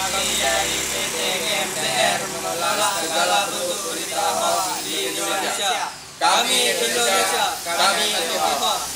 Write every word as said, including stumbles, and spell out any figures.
Kami dari P T G M P R menolak segala bentuk berita hoax di Indonesia. Kami Indonesia, kami Indonesia.